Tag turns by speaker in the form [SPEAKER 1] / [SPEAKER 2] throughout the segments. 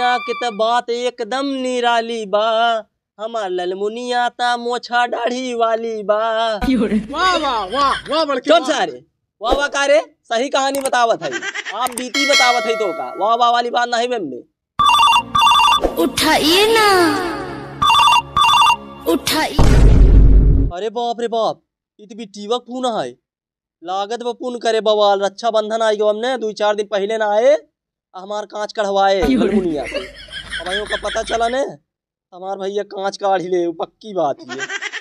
[SPEAKER 1] ललमुनिया के त बात एकदम निराली बा, हमार ललमुनिया ता मोछा दाढ़ी वाली बा।
[SPEAKER 2] वाह वाह वाह वाह बड़के
[SPEAKER 1] कौन सारे वाह वाह का रे, सही कहानी बतावत है, आप बीती बतावत है तो का वाह वाह वाली बात नहीं में।
[SPEAKER 3] उठाइए ना, उठाइए।
[SPEAKER 1] अरे बाप रे बाप, इत बिट्टीवा पूना है, लागत वो पुन करे बवाल। रक्षाबंधन आई गो हमने 2-4 दिन पहले ना आए, हमार कांच कढ़वाए ललमुनिया से। अब भाइयों का पता चला ने हमार भैया कांच काढ़ ही ले, पक्की बात है।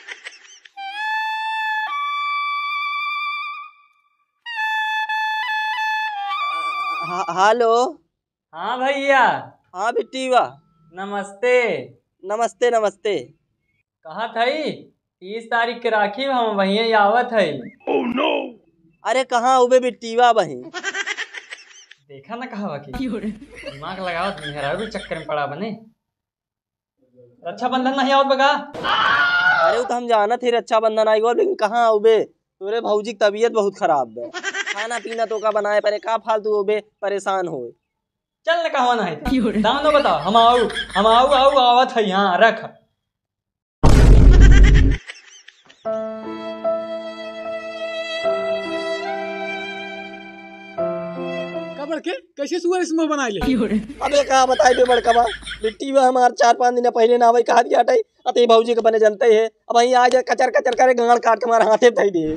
[SPEAKER 1] हेलो।
[SPEAKER 4] हाँ भैया।
[SPEAKER 1] हाँ बिट्टीवा।
[SPEAKER 4] नमस्ते।
[SPEAKER 1] नमस्ते नमस्ते।
[SPEAKER 4] कहा थई 30 तारीख के राखी हम वहीं आवत है।
[SPEAKER 1] oh, no! अरे कहाँ उबे बिट्टीवा बही।
[SPEAKER 4] देखा ना कहा कि दिमाग लगावत मेहरा भी चक्कर में पड़ा बने। रक्षाबंधन नहीं आवत बगा।
[SPEAKER 1] अरे वो तो हम जाना थे रक्षाबंधन आई गो, लेकिन कहाँ उबे तोरे भौजी की तबीयत बहुत खराब है, खाना पीना तो का बनाए परे, का फालतू उबे परेशान हो।
[SPEAKER 4] चल न कहवा ना है दाम न बताओ, हम आऊ आवत है यहाँ रख।
[SPEAKER 2] के कैसे सुअर इसमें बना ले।
[SPEAKER 1] अबे कहा बताई बे बड़का बा, बिट्टी में हमार 4-5 दिन पहले ना भाई कहा दिया हटाई, अते भौजी के बने जनते है। अब वहीं आ जाए कचर कचर करे, गाड़ काट के हमारे हाथे धई दे।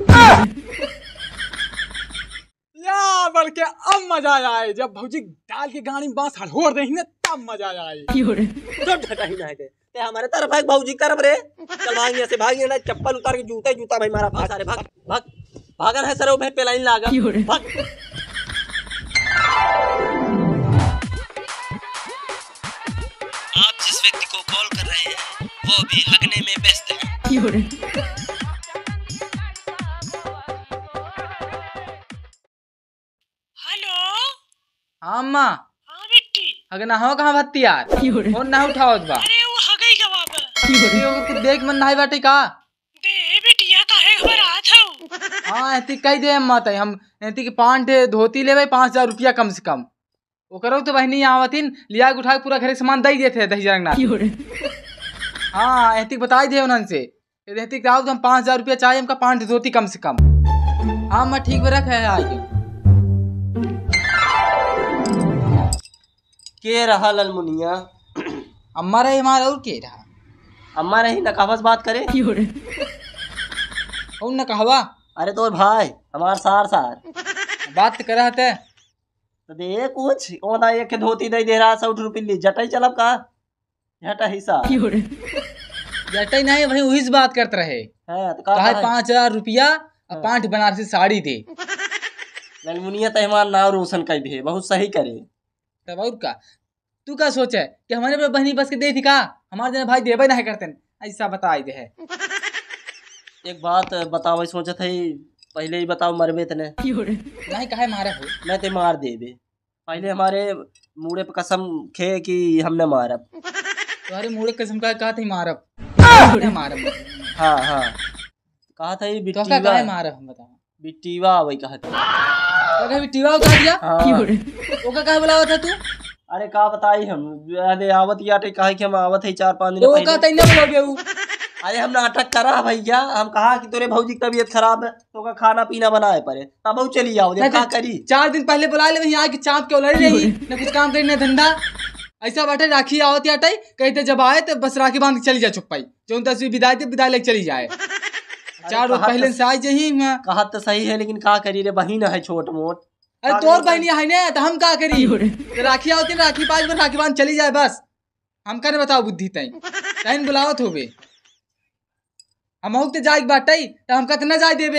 [SPEAKER 2] या बड़के अब मजा आए जब भौजी डाल के गाड़ी में बांस हड़ोड़ देही ने, तब मजा आए।
[SPEAKER 1] तब ढटाई ना है ते हमारे तरफ है भौजी की तरफ रे। चल भाग यहाँ से, भाग ना, चप्पल उतार के जूता भाई मारा। भाग सारे भाग भाग भागन है सर, वो पे लाइन लागा भाग। आप जिस व्यक्ति को कॉल कर रहे हैं वो भी हगने में व्यस्त है।
[SPEAKER 5] हेलो।
[SPEAKER 4] हाँ अम्मा।
[SPEAKER 5] हाँ बेटी।
[SPEAKER 4] हगना हो कहाँ भत्ती यार, फोन ना उठाओ बा।
[SPEAKER 5] अरे वो हगई का बाबा।
[SPEAKER 4] कुछ देख मन नहीं बाटे का
[SPEAKER 5] दे बेटिया काहे खबर आत हो।
[SPEAKER 4] हाँ ऐसी कह दे अम्मा तई, हम ऐसी के 5 धोती लेवे 5000 रुपया कम से कम। वो करो तो बहनी आवतिन लिया उठा के पूरा घर सामान दई देते दही जरंगनाथ। हाँ ऐसी बताई दे उन्हन से ऐसी आओ तो हम 5000 रुपया चाहिए हमका 5 धोती कम से कम। हाँ मैं ठीक में रख है आइए।
[SPEAKER 1] के रहा ललमुनिया?
[SPEAKER 4] अम्मा रही हमारा और के रहा?
[SPEAKER 1] अम्मा रही नकाबस बात करे
[SPEAKER 4] और न कहवा।
[SPEAKER 1] अरे तो भाई हमार सार
[SPEAKER 4] बात कर रहा थे
[SPEAKER 1] तो दे कुछ ओना एक के धोती नहीं दे रहा 100 रुपये जटाई चलब का झटा हिस्सा
[SPEAKER 4] जटाई नहीं भाई वही से बात करते रहे
[SPEAKER 1] है तो
[SPEAKER 4] कहा 5000 रुपया और 5 बनारसी साड़ी दे।
[SPEAKER 1] ललमुनिया तो हमार नाम रोशन कर भी बहुत सही करे।
[SPEAKER 4] तब और का तू क्या सोचे कि हमारे बहनी बस के दे थी का, हमारे जन भाई देवे नहीं करते ऐसा बताई दे है।
[SPEAKER 1] एक बात बताओ सोचत है पहले ही बताओ मरबे तने
[SPEAKER 4] नहीं कहे मारे हो
[SPEAKER 1] मैं ते मार देबे, पहले हमारे मुड़े पे कसम खे कि हमने मारब।
[SPEAKER 4] तुम्हारे मुड़े कसम का कहा था मारब मारब।
[SPEAKER 1] हाँ हाँ कहा था ये
[SPEAKER 4] बिट्टीवा का मारब हम बताओ।
[SPEAKER 1] बिट्टीवा वही कहा था।
[SPEAKER 4] तो बिट्टीवा कहा दिया तो का कहे बुलावा था तू?
[SPEAKER 1] अरे का बताई हम अरे आवत या कहा कि हम आवत है 4-5 दिन
[SPEAKER 4] पहले। तो का तैने बोलोगे?
[SPEAKER 1] अरे हम नाटक करा भैया, हम कहा कि तेरे भौजी की तबीयत खराब है तो का खाना पीना बनाए पड़े, तब वो चली आओ क्या करी।
[SPEAKER 4] 4 दिन पहले बुला ले यहाँ की चाँद क्यों लड़ रही न कुछ काम करी न धंधा। ऐसा बैठे राखी आवत हटाई कहते जब आए तो बस राखी बांध के चली जा चुप पाई जो 10वीं विदाई थे विदाई लेके चली जाए। 4 रोज पहले से आई जही
[SPEAKER 1] कहा तो सही है लेकिन का करी रे, बहन है छोट मोट।
[SPEAKER 4] अरे तोर बहनी है ना तो हम का करी, राखी आवती राखी पाँच बार राखी बांध चली जाए बस। हम करे बताओ बुद्धि तई तैन बुलावत होबे हम तो जाए बाटई तो हम कतना जाए देबे।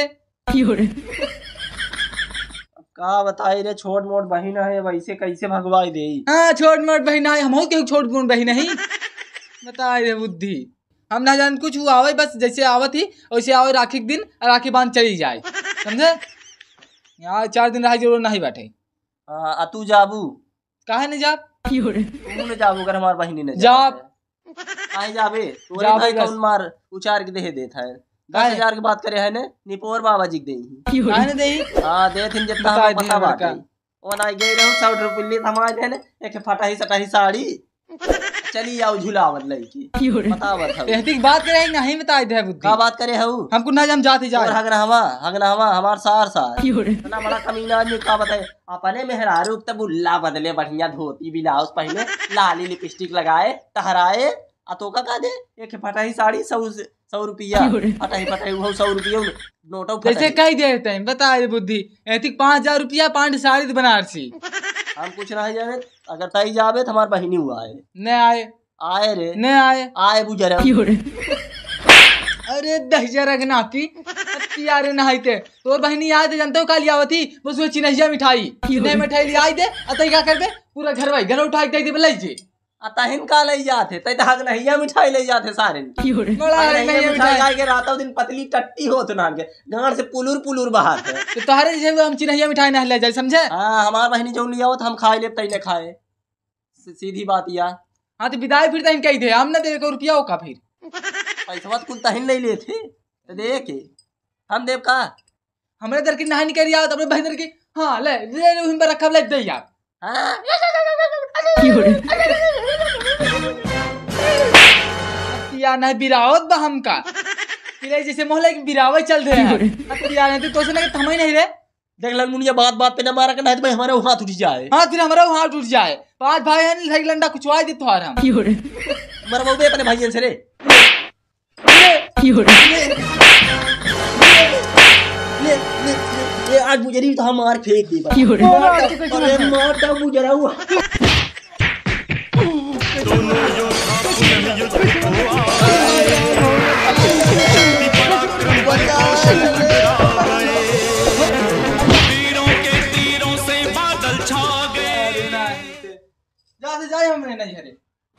[SPEAKER 1] का बताई रे छोट मोट बहन है वैसे कैसे भगवाई दे।
[SPEAKER 4] हाँ छोट मोट बहन है हम के छोट मोट बहन नहीं बताए रे बुद्धि हम ना जान कुछ हुआ आवे बस जैसे आवत ही वैसे आवे राखी के दिन राखी बांध चली जाए समझे। यहाँ 4 दिन रहा जरूर नहीं बैठे।
[SPEAKER 1] तू जाबू
[SPEAKER 4] काहे नहीं जाब
[SPEAKER 1] तू न जाबू अगर हमार बहनी ने
[SPEAKER 4] जाब
[SPEAKER 1] काहे जाबे तोरे भाई कौन मार उचार के दे देता है 10,000 की बात करे है ने निपोर बाबा जी के देही
[SPEAKER 4] काहे ने देही।
[SPEAKER 1] हां देथिन जितना पता बात है ओ ना गए रहू 100 रुपये ले हमारे है ने एक फटाही सटाही साड़ी चली आओ झूला मतलब की बता बता
[SPEAKER 4] एहतिक बात करे नहीं बता दे बुद्धि
[SPEAKER 1] का बात करे हूँ
[SPEAKER 4] हमको ना हम जाते
[SPEAKER 1] और
[SPEAKER 4] जाए
[SPEAKER 1] हगना हवा हमार सार इतना बड़ा कमीना आदमी का बताए अपने मेहरारू तब बुल्ला बदले बढ़िया धोती ब्लाउज पहने लाली लिपस्टिक लगाए टहराए अतोका का दे एक फटाही साड़ी 100 रुपया फटाही वो 100 रुपया नोटो
[SPEAKER 4] कैसे कही देते हैं बता दे बुद्धि एहतिक 5000 रुपया 5 साड़ी बनारसी
[SPEAKER 1] हम कुछ नहीं जाने अगर तई जावे तो हमार बहिनी हुआ है
[SPEAKER 4] न
[SPEAKER 1] आए रे
[SPEAKER 4] न आए
[SPEAKER 1] बुझर
[SPEAKER 4] अरे दहिजर अगनाती यारे नहाइते तोर बहनी आए थे जानते हो का लियावती बस वो चिन्हैया मिठाई मिठाई ले आई दे अतई का करबे पूरा घर भाई घर उठाई दे दे लई जे
[SPEAKER 1] तहिन का ले जाते तई हग नहिया मिठाई ले जाते सारे मिठाई खाए के रातों दिन पतली टट्टी होत नान के गांड से पुलुर बहाते
[SPEAKER 4] तो तोहरे जैसे हम चिन्हैया मिठाई ना ले जाए समझे
[SPEAKER 1] हां हमार बहनी जो लिया हम खाए ले तई ने खाए सीधी बात या
[SPEAKER 4] हां तो विदाई फिर तहिन कही दे हम ना देवे को रुपया हो का फिर
[SPEAKER 1] पैसा कुल तहिन नहीं लेते तो दे के हम देव का
[SPEAKER 4] हमरे दर की नहानी कर याद अपने बहन दर की हां ले उन पर रखब ले दे यार
[SPEAKER 1] हां
[SPEAKER 4] या ना बिरावत बा हमका किले जैसे मोहल्ले की बिरावत चल रहे हैं अब यार नहीं तो से ना थम ही नहीं रे
[SPEAKER 1] देख ललमुनिया बात पे ना मारा के नहीं तो भाई हमारे हाथ उठ जाए
[SPEAKER 4] हां फिर हमारा हाथ उठ जाए पांच भाई हैं लग लंडा कुचवा दे तोहार हम
[SPEAKER 1] मरबो बे अपने भाईयन से रे ये आज मुझे तो हम मार फेंक दी अरे मारता मुझे हुआ
[SPEAKER 4] जाए हमने नहीं हरे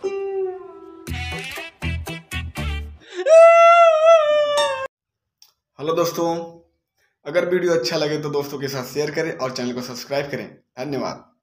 [SPEAKER 3] हेलो दोस्तों, अगर वीडियो अच्छा लगे तो दोस्तों के साथ शेयर करें और चैनल को सब्सक्राइब करें। धन्यवाद।